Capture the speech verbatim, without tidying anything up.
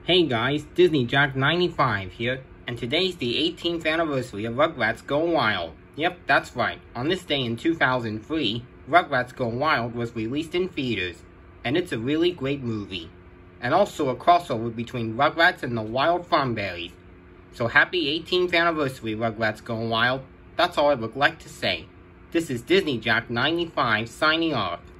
Hey guys, Disney Jack ninety-five here, and today's the eighteenth anniversary of Rugrats Go Wild. Yep, that's right. On this day in two thousand three, Rugrats Go Wild was released in theaters, and it's a really great movie. And also a crossover between Rugrats and the Wild Thornberrys. So happy eighteenth anniversary, Rugrats Go Wild. That's all I would like to say. This is Disney Jack ninety-five signing off.